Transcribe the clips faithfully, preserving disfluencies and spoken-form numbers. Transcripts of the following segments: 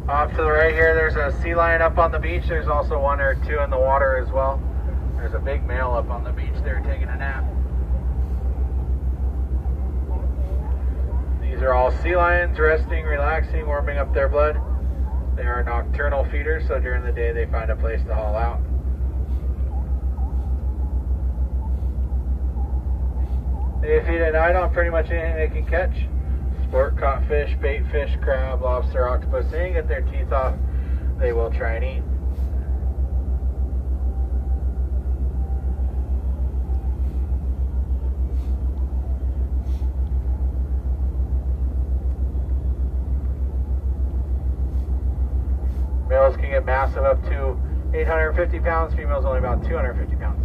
Off to the right here, there's a sea lion up on the beach. There's also one or two in the water as well. There's a big male up on the beach there taking a nap. These are all sea lions resting, relaxing, warming up their blood. They are nocturnal feeders, so during the day they find a place to haul out. They feed at night on pretty much anything they can catch. Sport caught fish, bait fish, crab, lobster, octopus. They can get their teeth off, they will try and eat. Males can get massive up to eight hundred fifty pounds, females only about two hundred fifty pounds.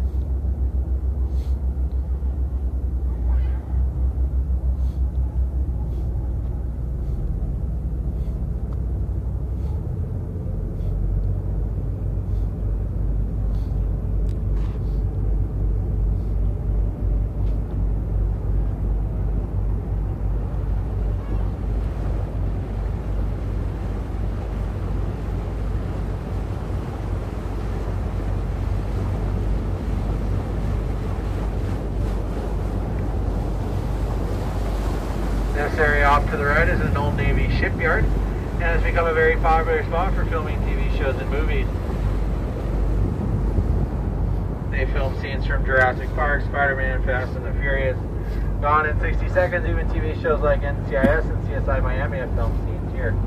This area off to the right is an old Navy shipyard and has become a very popular spot for filming T V shows and movies. They film scenes from Jurassic Park, Spider-Man, Fast and the Furious, Gone in sixty seconds, even T V shows like N C I S and C S I Miami have filmed scenes here.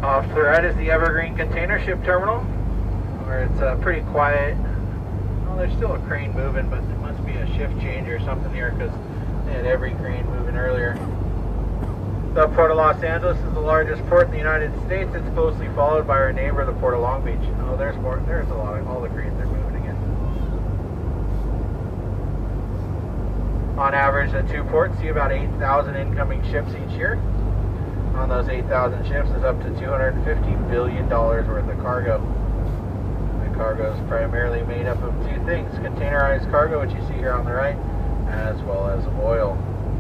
Off to the right is the Evergreen Container Ship Terminal, where it's uh, pretty quiet. Well, there's still a crane moving, but there must be a shift change or something here because they had every crane moving earlier. The Port of Los Angeles is the largest port in the United States. It's closely followed by our neighbor, the Port of Long Beach. Oh, there's more. There's a lot of all the cranes are moving again. On average, the two ports see about eight thousand incoming ships each year. On those eight thousand ships is up to two hundred fifty billion dollars worth of cargo. The cargo is primarily made up of two things: containerized cargo, which you see here on the right, as well as oil.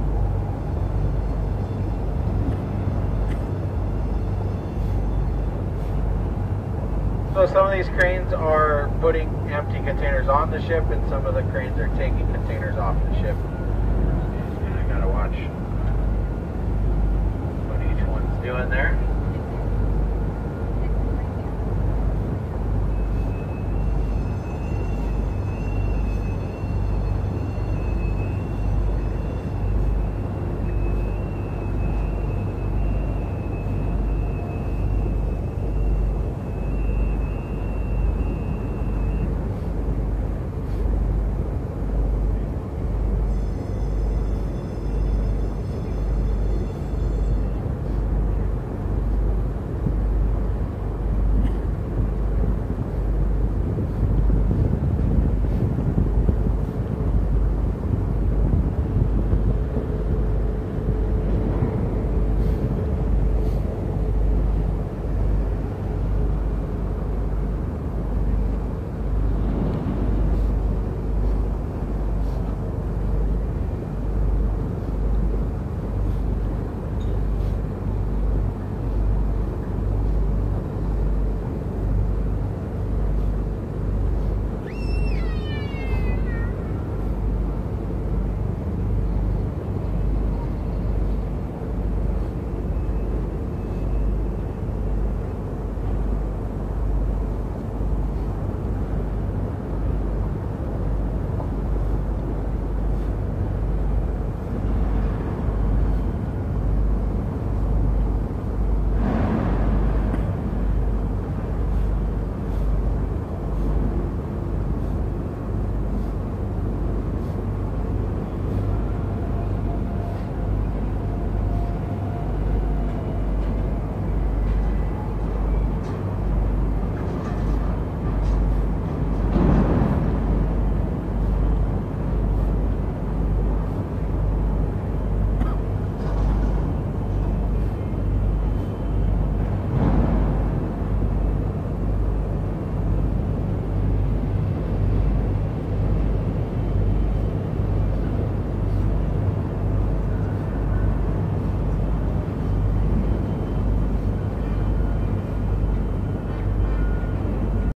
So some of these cranes are putting empty containers on the ship, and some of the cranes are taking containers off the ship. And I gotta watch what each one's doing there.